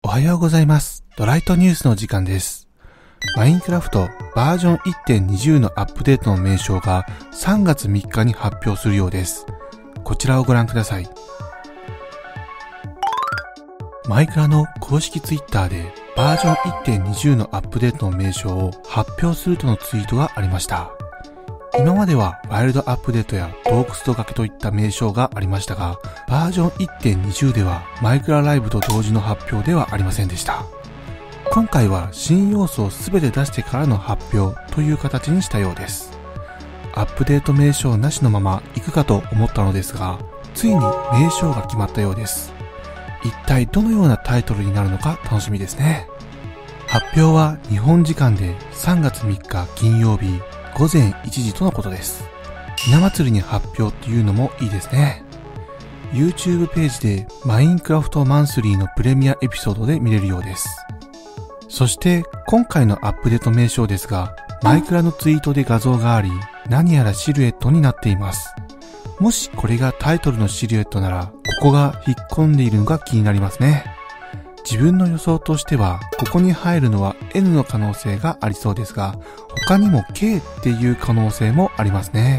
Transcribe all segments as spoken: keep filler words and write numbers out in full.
おはようございます。ドライトニュースの時間です。マインクラフトバージョン いってんにじゅう のアップデートの名称がさんがつみっかに発表するようです。こちらをご覧ください。マイクラの公式ツイッターでバージョン いってんにじゅう のアップデートの名称を発表するとのツイートがありました。今まではワイルドアップデートや洞窟と崖といった名称がありましたが、バージョン いってんにじゅう ではマイクラライブと同時の発表ではありませんでした。今回は新要素を全て出してからの発表という形にしたようです。アップデート名称なしのまま行くかと思ったのですが、ついに名称が決まったようです。一体どのようなタイトルになるのか楽しみですね。発表は日本時間でさんがつみっか金曜日ごぜんいちじとのことです。ひな祭りに発表っていうのもいいですね。YouTube ページでマインクラフトマンスリーのプレミアエピソードで見れるようです。そして今回のアップデート名称ですが、マイクラのツイートで画像があり、何やらシルエットになっています。もしこれがタイトルのシルエットなら、ここが引っ込んでいるのが気になりますね。自分の予想としては、ここに入るのは エヌ の可能性がありそうですが、他にも ケー っていう可能性もありますね。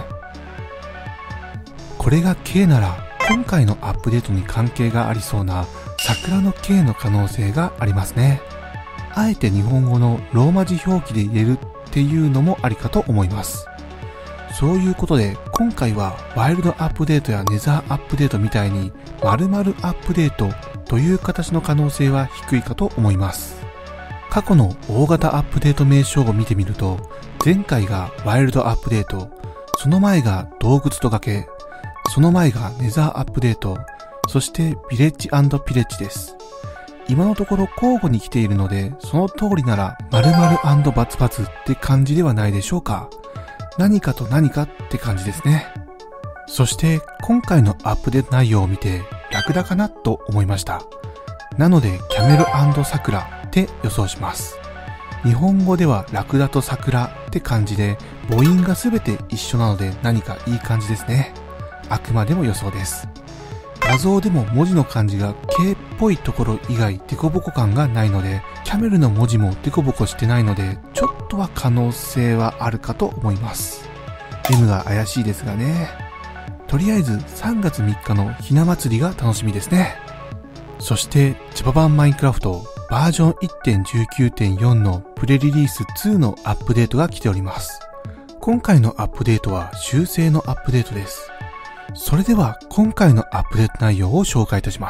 これが ケー なら、今回のアップデートに関係がありそうな桜の ケー の可能性がありますね。あえて日本語のローマ字表記で入れるっていうのもありかと思います。そういうことで、今回はワイルドアップデートやネザーアップデートみたいに〇〇アップデートという形の可能性は低いかと思います。過去の大型アップデート名称を見てみると、前回がワイルドアップデート、その前が洞窟と崖、その前がネザーアップデート、そしてビレッジ&ピレッジです。今のところ交互に来ているので、その通りなら〇〇&バツバツって感じではないでしょうか。何かと何かって感じですね。そして今回のアップデート内容を見てラクダかなと思いました。なのでキャメル&サクラって予想します。日本語ではラクダと桜って感じで母音がすべて一緒なので何かいい感じですね。あくまでも予想です。画像でも文字の漢字が K っぽいところ以外デコボコ感がないので、キャメルの文字もデコボコしてないので、ちょっとは可能性はあるかと思います。M が怪しいですがね。とりあえずさんがつみっかのひな祭りが楽しみですね。そして Java 版マインクラフトバージョン いってんじゅうきゅうてんよん のプレリリースツーのアップデートが来ております。今回のアップデートは修正のアップデートです。それでは今回のアップデート内容を紹介いたします。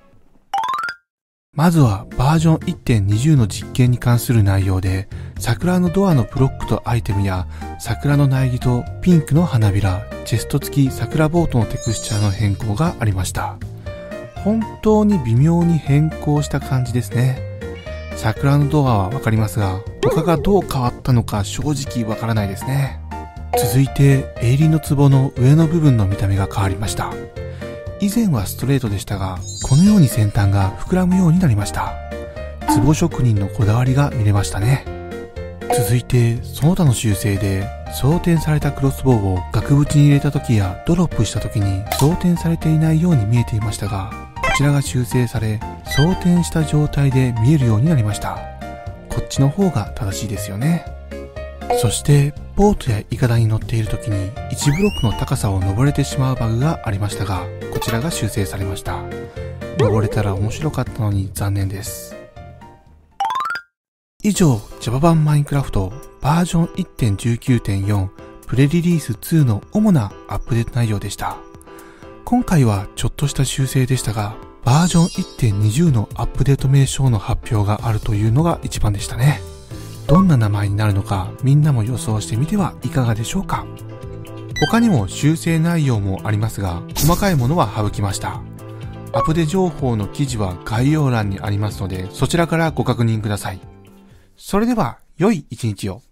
まずはバージョン いってんにじゅう の実験に関する内容で、桜のドアのブロックとアイテムや桜の苗木とピンクの花びら、チェスト付き桜ボートのテクスチャーの変更がありました。本当に微妙に変更した感じですね。桜のドアはわかりますが、他がどう変わったのか正直わからないですね。続いてエイリの壺の上の部分の見た目が変わりました。以前はストレートでしたが、このように先端が膨らむようになりました。壺職人のこだわりが見れましたね。続いてその他の修正で、装填されたクロスボウを額縁に入れた時やドロップした時に装填されていないように見えていましたが、こちらが修正され、装填した状態で見えるようになりました。こっちの方が正しいですよね。そしてボートやイカダに乗っている時にいちブロックの高さを登れてしまうバグがありましたが、こちらが修正されました。登れたら面白かったのに残念です。以上 Java 版マインクラフトバージョン いってんじゅうきゅうてんよん プレリリースツーの主なアップデート内容でした。今回はちょっとした修正でしたが、バージョン いってんにじゅう のアップデート名称の発表があるというのが一番でしたね。どんな名前になるのかみんなも予想してみてはいかがでしょうか。他にも修正内容もありますが、細かいものは省きました。アップデート情報の記事は概要欄にありますので、そちらからご確認ください。それでは良い一日を。